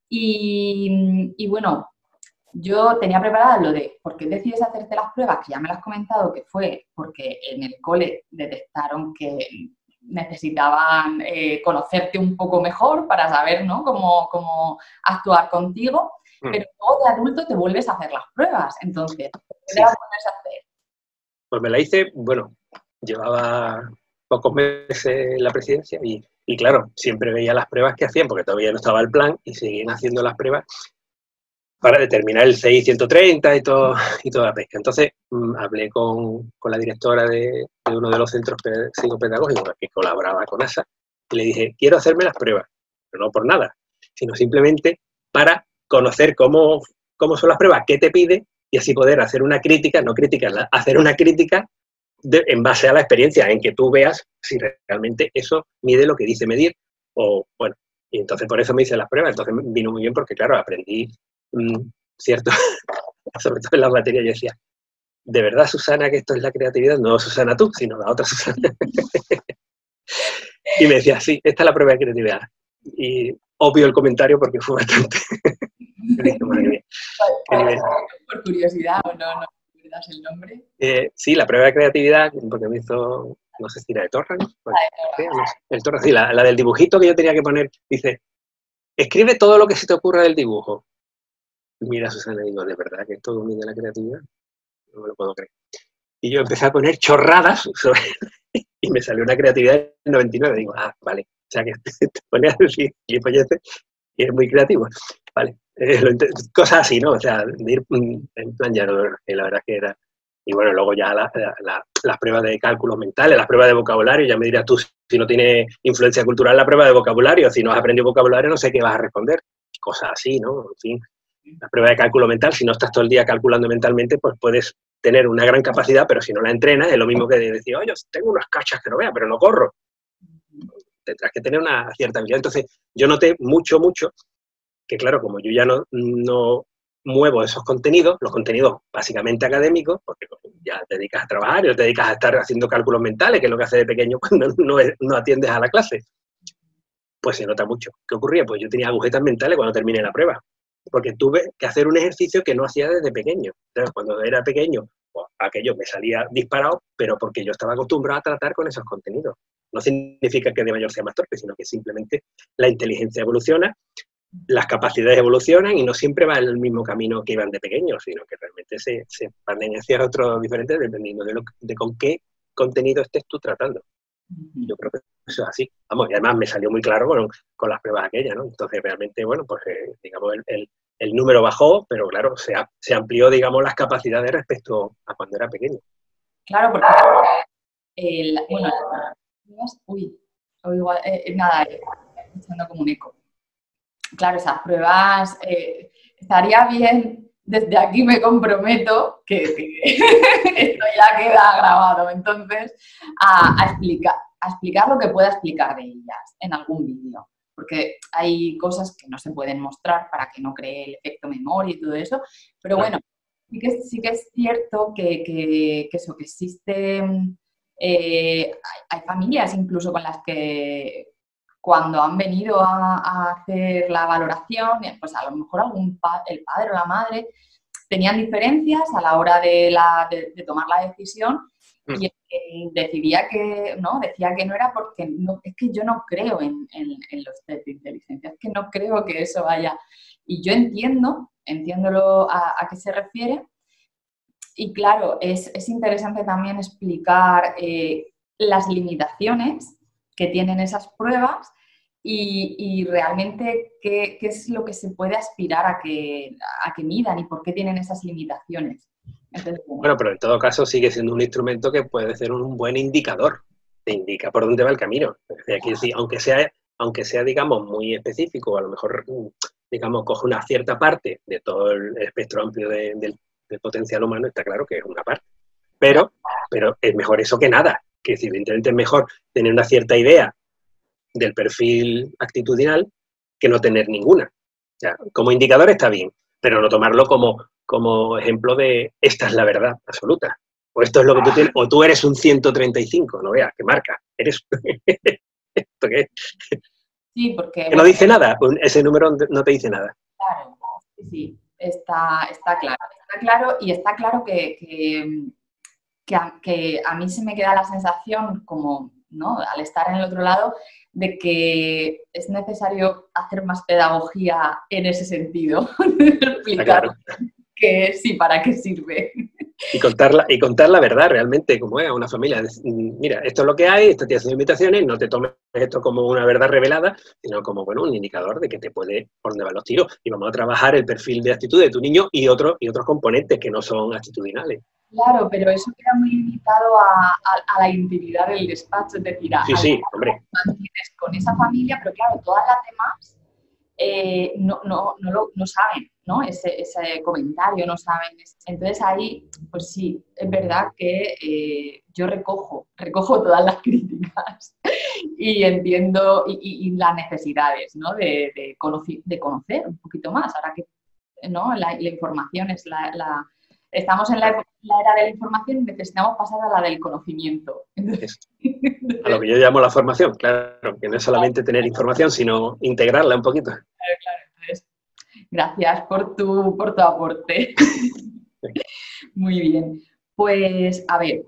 Speaker 1: Y bueno, yo tenía preparada lo de por qué decides hacerte las pruebas, que ya me lo has comentado, que fue porque en el cole detectaron que necesitaban conocerte un poco mejor para saber, ¿no?, cómo actuar contigo, pero luego de adulto te vuelves a hacer las pruebas. Entonces, ¿por qué te las vuelves a hacer?
Speaker 2: Pues me la hice, bueno, llevaba pocos meses en la presidencia y claro, siempre veía las pruebas que hacían, porque todavía no estaba el plan, y seguían haciendo las pruebas para determinar el CI 130 y toda la pesca. Entonces, hablé con la directora de uno de los centros psicopedagógicos que colaboraba con ASA, y le dije, quiero hacerme las pruebas, pero no por nada, sino simplemente para conocer cómo cómo son las pruebas, qué te pide, y así poder hacer una crítica, no crítica, hacer una crítica en base a la experiencia, en que tú veas si realmente eso mide lo que dice medir, o bueno, y entonces por eso me hice las pruebas. Entonces vino muy bien porque, claro, aprendí cierto, sobre todo en las materias. Yo decía, ¿de verdad, Susana, que esto es la creatividad? No Susana tú, sino la otra Susana. Y me decía, sí, esta es la prueba de creatividad. Y obvio el comentario porque fue bastante... dije, madre mía, qué nivel.
Speaker 1: Por curiosidad, ¿o no recuerdas el nombre?
Speaker 2: Sí, la prueba de creatividad, porque me hizo, no sé si era de Torra, ¿no? Bueno, no sé, el Torra, sí, la del dibujito que yo tenía que poner, dice, escribe todo lo que se te ocurra del dibujo. Mira, Susana, digo, ¿de verdad que esto domina la creatividad? No me lo puedo creer. Y yo empecé a poner chorradas sobre... y me salió una creatividad del 99. Digo, ah, vale. O sea, que te ponías a decir gilipolleces y es muy creativo. Vale. Cosas así, ¿no? O sea, de ir en plan ya, no, la verdad que era... Y bueno, luego ya las pruebas de cálculos mentales, las pruebas de vocabulario, ya me dirás tú si no tiene influencia cultural la prueba de vocabulario, si no has aprendido vocabulario no sé qué vas a responder. Cosas así, ¿no? En fin, la prueba de cálculo mental, si no estás todo el día calculando mentalmente, pues puedes tener una gran capacidad, pero si no la entrenas, es lo mismo que decir, oye, tengo unas cachas que no vea, pero no corro. Tendrás que tener una cierta habilidad. Entonces, yo noté mucho, que claro, como yo ya no muevo esos contenidos, los contenidos básicamente académicos, porque ya te dedicas a trabajar y te dedicas a estar haciendo cálculos mentales, que es lo que hace de pequeño cuando no atiendes a la clase, pues se nota mucho. ¿Qué ocurría? Pues yo tenía agujetas mentales cuando terminé la prueba, porque tuve que hacer un ejercicio que no hacía desde pequeño. Entonces, cuando era pequeño, pues, aquello me salía disparado, pero porque yo estaba acostumbrado a tratar con esos contenidos. No significa que de mayor sea más torpe, sino que simplemente la inteligencia evoluciona, las capacidades evolucionan y no siempre va en el mismo camino que iban de pequeños, sino que realmente se expanden hacia otros diferentes dependiendo de con qué contenido estés tú tratando. Yo creo que eso es así. Vamos, y además me salió muy claro con las pruebas aquellas, ¿no? Entonces realmente, bueno, pues digamos, el número bajó, pero claro, se amplió, digamos, las capacidades respecto a cuando era pequeño.
Speaker 1: Claro, porque bueno, uy, o igual, nada, escuchando como un eco. Claro, esas pruebas, estaría bien, desde aquí me comprometo que esto ya queda grabado, entonces, a explicar lo que pueda explicar de ellas en algún vídeo, porque hay cosas que no se pueden mostrar para que no cree el efecto memoria y todo eso, pero bueno, sí que es cierto que eso, que existe, hay familias incluso con las que cuando han venido a hacer la valoración, pues a lo mejor el padre o la madre tenían diferencias a la hora de tomar la decisión y decía que no era porque es que yo no creo en los test de inteligencia, es que no creo que eso vaya. Y yo entiendo a qué se refiere. Y claro, es interesante también explicar las limitaciones que tienen esas pruebas y realmente qué es lo que se puede aspirar a que midan y por qué tienen esas limitaciones. Entonces,
Speaker 2: bueno, pero en todo caso sigue siendo un instrumento que puede ser un buen indicador. Te indica por dónde va el camino. Es decir, aunque sea, digamos, muy específico, a lo mejor, digamos, coge una cierta parte de todo el espectro amplio del potencial humano, está claro que es una parte. Pero es mejor eso que nada. Que evidentemente es mejor tener una cierta idea del perfil actitudinal que no tener ninguna. O sea, como indicador está bien, pero no tomarlo como ejemplo de esta es la verdad absoluta. O esto es lo que tú tienes, o tú eres un 135, no veas, qué marca, eres... ¿Esto qué es?
Speaker 1: Sí, porque...
Speaker 2: Que no dice nada, ese número no te dice nada.
Speaker 1: Claro, sí, está claro. Está claro y está claro que a mí se me queda la sensación, como, ¿no?, al estar en el otro lado, de que es necesario hacer más pedagogía en ese sentido, explicar
Speaker 2: claro.
Speaker 1: qué es y para qué sirve.
Speaker 2: Y contar la verdad realmente, como es a una familia. Mira, esto es lo que hay, esto te hace invitaciones, no te tomes esto como una verdad revelada, sino como, bueno, un indicador de que te puede, por dónde van los tiros. Y vamos a trabajar el perfil de actitud de tu niño y otros componentes que no son actitudinales.
Speaker 1: Claro, pero eso queda muy limitado a la intimidad del despacho, es decir,
Speaker 2: sí, hombre.
Speaker 1: mantienes con esa familia, pero claro, todas las demás no saben, ¿no? Ese comentario, no saben. Entonces ahí, pues sí, es verdad que yo recojo todas las críticas y entiendo y las necesidades, ¿no? de conocer un poquito más. Ahora que, ¿no? La información es estamos en la era de la información y necesitamos pasar a la del conocimiento.
Speaker 2: A lo que yo llamo la formación, claro, que no es solamente tener información, sino integrarla un poquito.
Speaker 1: Claro. Entonces, gracias por tu aporte. Muy bien. Pues, a ver,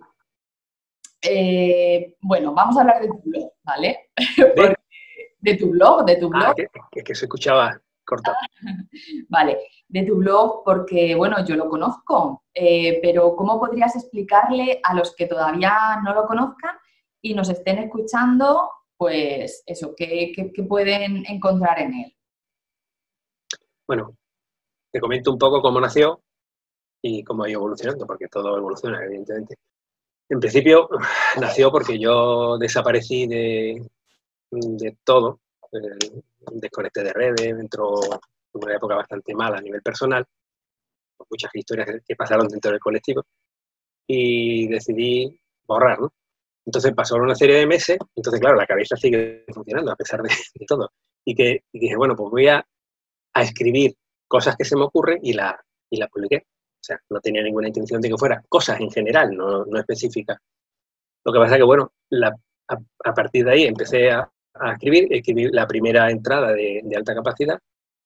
Speaker 1: bueno, vamos a hablar de tu blog, ¿vale? De tu blog.
Speaker 2: Que se escuchaba cortado.
Speaker 1: Vale, de tu blog, porque, bueno, yo lo conozco, pero ¿cómo podrías explicarle a los que todavía no lo conozcan y nos estén escuchando, pues eso, qué pueden encontrar en él?
Speaker 2: Bueno, te comento un poco cómo nació y cómo ha ido evolucionando, porque todo evoluciona, evidentemente. En principio, nació porque yo desaparecí de todo, desconecté de redes, entró en una época bastante mala a nivel personal, con muchas historias que pasaron dentro del colectivo, y decidí borrar, ¿no? Entonces pasaron una serie de meses, entonces claro, la cabeza sigue funcionando a pesar de todo. Y dije, bueno, pues voy a escribir cosas que se me ocurren y las publiqué. O sea, no tenía ninguna intención de que fuera cosas en general, no específicas. Lo que pasa es que, bueno, a partir de ahí empecé a escribir la primera entrada de alta capacidad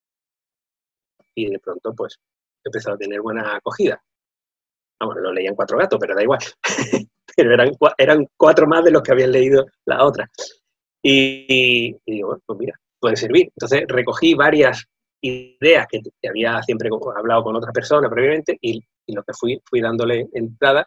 Speaker 2: y de pronto, pues, empezó a tener buena acogida. Vamos, lo leían 4 gatos, pero da igual. Pero eran 4 más de los que habían leído la otra. Y digo, bueno, pues mira, puede servir. Entonces recogí varias ideas que había siempre hablado con otra persona previamente y lo que fui dándole entrada,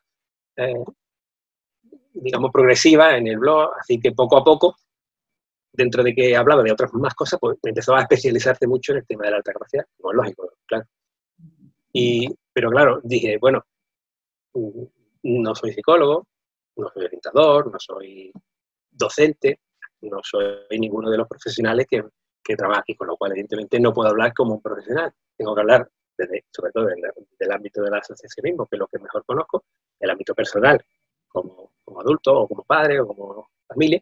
Speaker 2: digamos, progresiva en el blog, así que poco a poco, dentro de que hablaba de otras más cosas, pues empezó a especializarse mucho en el tema de la alta capacidad, como es lógico, claro. Pero claro, dije, bueno, no soy psicólogo, no soy orientador, no soy docente, no soy ninguno de los profesionales que trabaja aquí, con lo cual evidentemente no puedo hablar como un profesional. Tengo que hablar, sobre todo del ámbito del asociacionismo, que es lo que mejor conozco, el ámbito personal, como adulto o como padre o como familia.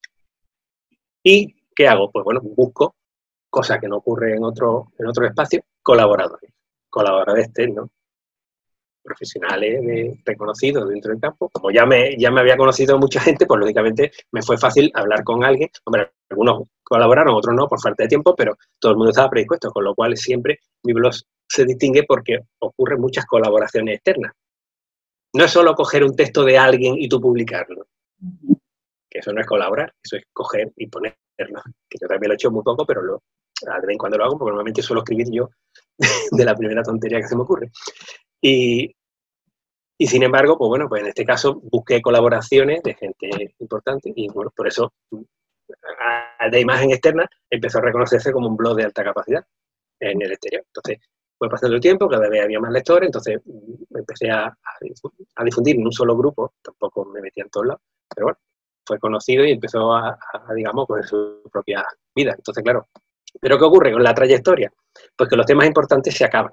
Speaker 2: ¿Y qué hago? Pues bueno, busco, cosa que no ocurre en otro espacio, colaboradores externos, profesionales reconocidos dentro del campo. Como ya me había conocido mucha gente, pues lógicamente me fue fácil hablar con alguien. Hombre, algunos colaboraron, otros no, por falta de tiempo, pero todo el mundo estaba predispuesto, con lo cual siempre mi blog se distingue porque ocurren muchas colaboraciones externas. No es solo coger un texto de alguien y tú publicarlo, que eso no es colaborar, eso es coger y ponerlo. Que yo también lo he hecho muy poco, pero de vez en cuando lo hago, porque normalmente suelo escribir yo de la primera tontería que se me ocurre. Y sin embargo, pues bueno, pues en este caso busqué colaboraciones de gente importante y bueno, por eso de imagen externa empezó a reconocerse como un blog de alta capacidad en el exterior. Entonces, fue pasando el tiempo, cada vez había más lectores, entonces empecé a difundir en un solo grupo, tampoco me metía en todos lados, pero bueno, fue conocido y empezó digamos, con su propia vida. Entonces, claro, ¿pero qué ocurre con la trayectoria? Pues que los temas importantes se acaban.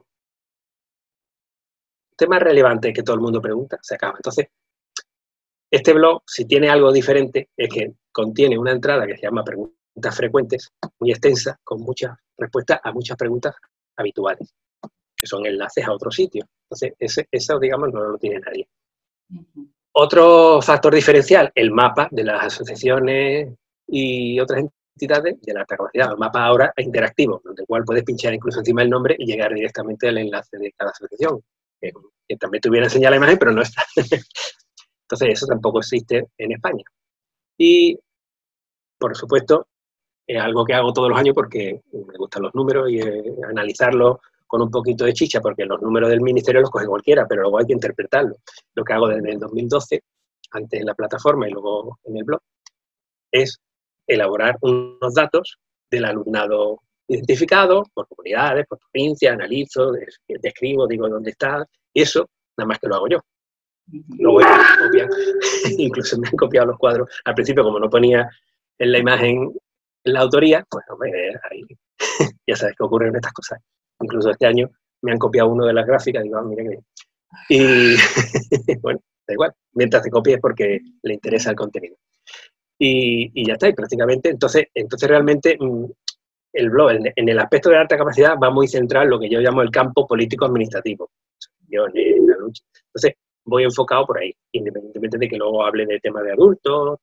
Speaker 2: Temas relevantes que todo el mundo pregunta, se acaban. Entonces, este blog, si tiene algo diferente, es que contiene una entrada que se llama preguntas frecuentes, muy extensa, con muchas respuestas a muchas preguntas habituales, que son enlaces a otro sitio. Entonces, eso, digamos, no lo tiene nadie. Otro factor diferencial, el mapa de las asociaciones y otras entidades de la alta capacidad. El mapa ahora es interactivo, donde el cual puedes pinchar incluso encima del nombre y llegar directamente al enlace de cada asociación. Que también te hubiera enseñado la imagen, pero no está. Entonces, eso tampoco existe en España. Y, por supuesto, es algo que hago todos los años porque me gustan los números y analizarlos con un poquito de chicha, porque los números del ministerio los coge cualquiera, pero luego hay que interpretarlos. Lo que hago desde el 2012, antes en la plataforma y luego en el blog, es elaborar unos datos del alumnado identificado por comunidades, por provincias, analizo, describo, digo dónde está, y eso nada más que lo hago yo. Luego me copian, incluso me han copiado los cuadros. Al principio, como no ponía en la imagen la autoría, pues hombre, ahí Ya sabes que ocurren estas cosas. Incluso este año me han copiado uno de las gráficas, digo, mira que bien. Y bueno, da igual, mientras te copies porque le interesa el contenido. Y ya está, y prácticamente, entonces realmente el blog, en el aspecto de alta capacidad, va muy centrado en lo que yo llamo el campo político-administrativo. La lucha. Entonces, voy enfocado por ahí, independientemente de que luego hable de temas de adultos,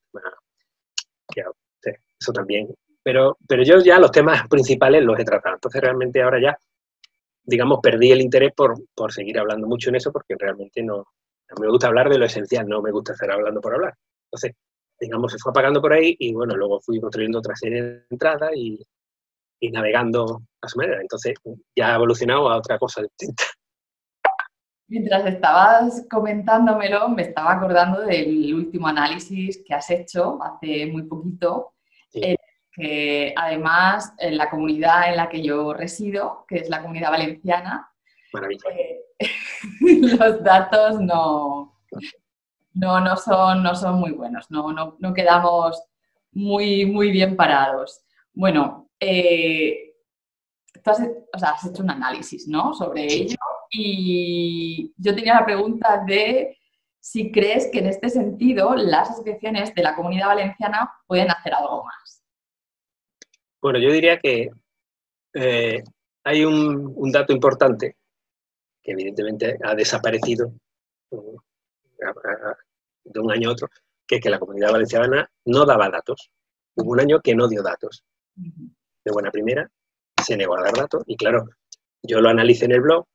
Speaker 2: eso también. Pero yo ya los temas principales los he tratado. Entonces, realmente ahora ya, digamos, perdí el interés por seguir hablando mucho en eso, porque realmente no me gusta hablar de lo esencial, no me gusta estar hablando por hablar. Entonces, digamos, se fue apagando por ahí y bueno, luego fui construyendo otra serie de entradas y navegando a su manera. Entonces, ya ha evolucionado a otra cosa distinta.
Speaker 1: Mientras estabas comentándomelo, me estaba acordando del último análisis que has hecho hace muy poquito,
Speaker 2: Sí.
Speaker 1: Que además en la comunidad en la que yo resido, que es la Comunidad Valenciana,
Speaker 2: Maravilla.
Speaker 1: Los datos no son muy buenos, no quedamos muy bien parados. Bueno, tú has hecho un análisis, ¿no?, sobre ello, y yo tenía la pregunta de si crees que en este sentido las asociaciones de la Comunidad Valenciana pueden hacer algo más.
Speaker 2: Bueno, yo diría que hay un dato importante que evidentemente ha desaparecido de un año a otro, que es que la Comunidad Valenciana no daba datos. Hubo un año que no dio datos. De buena primera, se negó a dar datos y claro, yo lo analicé en el blog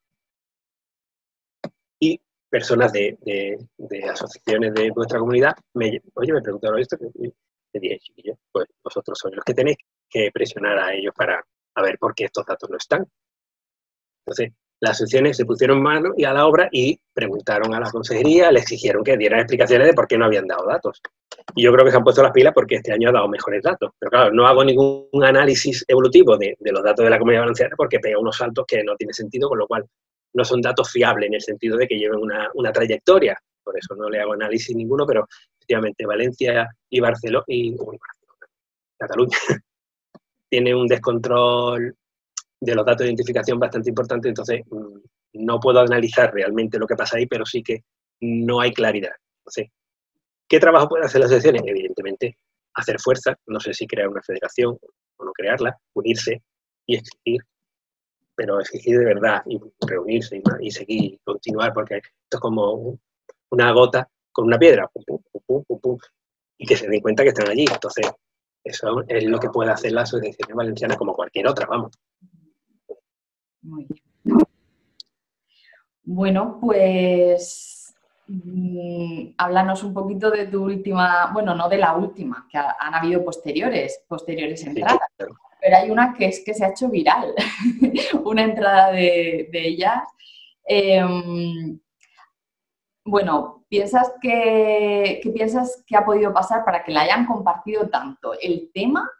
Speaker 2: y personas de asociaciones de nuestra comunidad me preguntaron esto y le dije, chiquillos, pues vosotros sois los que tenéis que presionar a ellos para ver por qué estos datos no están. Entonces, las asociaciones se pusieron manos y a la obra y preguntaron a la consejería, le exigieron que dieran explicaciones de por qué no habían dado datos. Y yo creo que se han puesto las pilas porque este año ha dado mejores datos. Pero claro, no hago ningún análisis evolutivo de los datos de la Comunidad Valenciana porque pega unos saltos que no tiene sentido, con lo cual no son datos fiables en el sentido de que lleven una trayectoria. Por eso no le hago análisis ninguno, pero efectivamente Valencia y Barcelona y Cataluña tiene un descontrol de los datos de identificación bastante importante, entonces no puedo analizar realmente lo que pasa ahí, pero sí que no hay claridad. Entonces, ¿qué trabajo pueden hacer las asociaciones? Evidentemente, hacer fuerza, no sé si crear una federación o no crearla, unirse y exigir, pero exigir de verdad, y reunirse y seguir, y continuar, porque esto es como una gota con una piedra, pum, pum, pum, pum, y que se den cuenta que están allí. Entonces, eso es lo que puede hacer la Asociación Valenciana como cualquier otra, vamos.
Speaker 1: Muy bien. Bueno, pues háblanos un poquito de tu última, bueno, no de la última, que han habido posteriores entradas, sí, claro. Pero hay una que es que se ha hecho viral, una entrada de ellas. Bueno, ¿qué piensas que ha podido pasar para que la hayan compartido tanto? ¿El tema?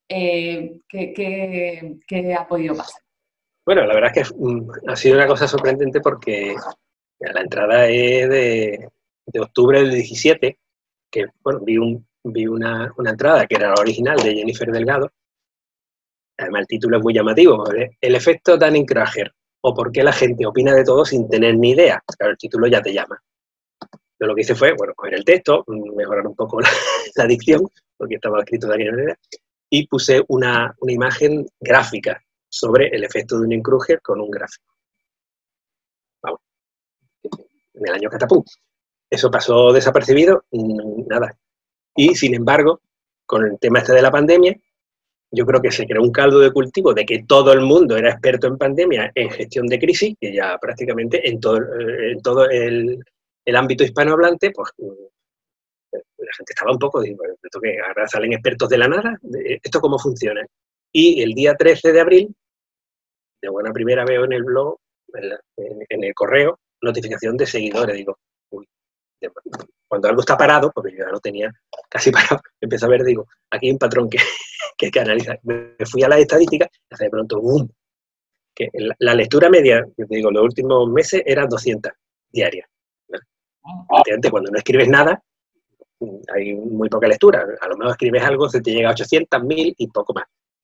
Speaker 1: ¿Qué ha podido pasar?
Speaker 2: Bueno, la verdad es que ha sido una cosa sorprendente porque la entrada es de octubre del 17, que bueno, vi una entrada que era la original de Jennifer Delgado. Además el título es muy llamativo, ¿vale? El efecto Dunning-Kruger, o por qué la gente opina de todo sin tener ni idea. Claro, el título ya te llama. Yo lo que hice fue, bueno, coger el texto, mejorar un poco la dicción, porque estaba escrito de aquella manera, y puse una imagen gráfica sobre el efecto de Dunning-Kruger con un gráfico. Vamos, en el año catapum. Eso pasó desapercibido, nada. Y, sin embargo, con el tema este de la pandemia, yo creo que se creó un caldo de cultivo de que todo el mundo era experto en pandemia, en gestión de crisis, que ya prácticamente en todo el ámbito hispanohablante, pues la gente estaba un poco, digo, ¿esto qué? Ahora salen expertos de la nada, ¿esto cómo funciona? Y el día 13 de abril, de buena primera veo en el blog, en el correo, notificación de seguidores. Digo, uy, cuando algo está parado, porque yo ya lo tenía casi parado, empecé a ver, digo, aquí hay un patrón que hay que analizar. Me fui a las estadísticas y de pronto, ¡boom! Que la lectura media, digo, los últimos meses eran 200 diarias. Antes, cuando no escribes nada, hay muy poca lectura. A lo mejor escribes algo, se te llega a 800, 1000 y poco más.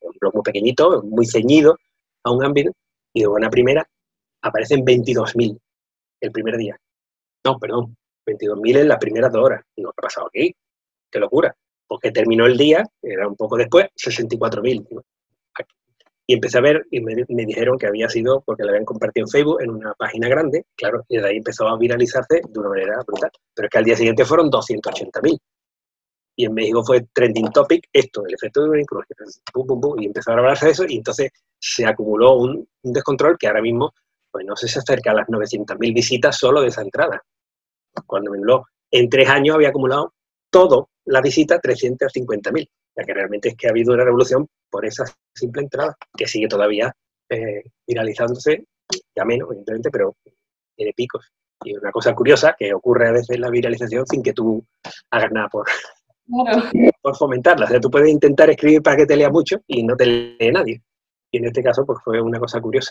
Speaker 2: un blog muy pequeñito, muy ceñido a un ámbito, y de buena primera aparecen 22.000 el primer día. No, perdón, 22.000 en las primeras 2 horas. Digo, ¿qué ha pasado aquí? ¡Qué locura! Porque terminó el día, era un poco después, 64.000. Y empecé a ver, y me dijeron que había sido porque lo habían compartido en Facebook, en una página grande, claro, y de ahí empezó a viralizarse de una manera brutal. Pero es que al día siguiente fueron 280.000. Y en México fue trending topic esto, el efecto de Dunning Kruger, pum, pum, pum, y empezó a hablarse de eso, y entonces se acumuló un descontrol que ahora mismo, pues no sé, se acerca a las 900.000 visitas solo de esa entrada. Cuando me habló, en 3 años había acumulado todo la visita 350.000. Ya que realmente es que ha habido una revolución por esa simple entrada, que sigue todavía viralizándose, ya menos, evidentemente, pero tiene picos. Y una cosa curiosa que ocurre a veces la viralización sin que tú hagas nada por fomentarla. O sea, tú puedes intentar escribir para que te lea mucho y no te lee nadie. Y en este caso, pues fue una cosa curiosa.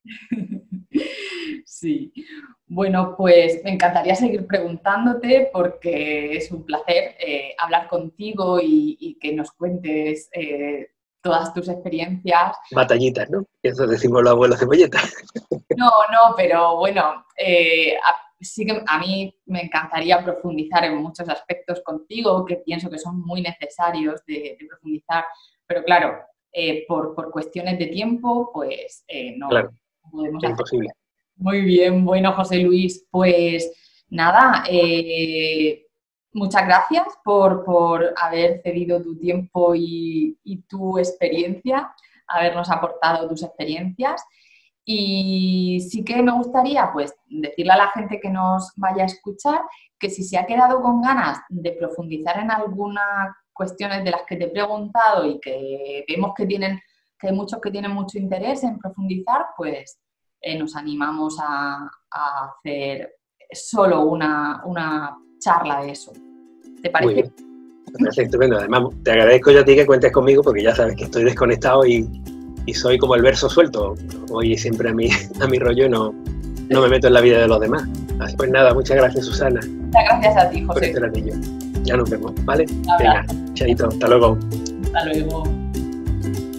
Speaker 1: Sí. Bueno, pues me encantaría seguir preguntándote porque es un placer hablar contigo y que nos cuentes todas tus experiencias.
Speaker 2: Batallitas, ¿no? Eso decimos los abuelos cebolletas.
Speaker 1: No, pero bueno, sí que a mí me encantaría profundizar en muchos aspectos contigo que pienso que son muy necesarios de profundizar, pero claro, por cuestiones de tiempo, pues no
Speaker 2: claro,
Speaker 1: podemos
Speaker 2: es
Speaker 1: hacer.
Speaker 2: imposible.
Speaker 1: Muy bien, bueno, José Luis, pues nada, muchas gracias por haber cedido tu tiempo y tu experiencia, habernos aportado tus experiencias. Y sí que me gustaría pues decirle a la gente que nos vaya a escuchar que si se ha quedado con ganas de profundizar en algunas cuestiones de las que te he preguntado y que vemos que hay muchos que tienen mucho interés en profundizar, pues nos animamos a hacer solo una charla de eso. ¿Te parece?
Speaker 2: Muy bien. Me parece estupendo. Además, te agradezco yo a ti que cuentes conmigo porque ya sabes que estoy desconectado y soy como el verso suelto. Voy siempre a mi rollo y no me meto en la vida de los demás. Así pues nada, muchas gracias, Susana.
Speaker 1: Muchas gracias a ti, José.
Speaker 2: Por este ratillo. Ya nos vemos, ¿vale? Venga, chaito, hasta luego.
Speaker 1: Hasta luego.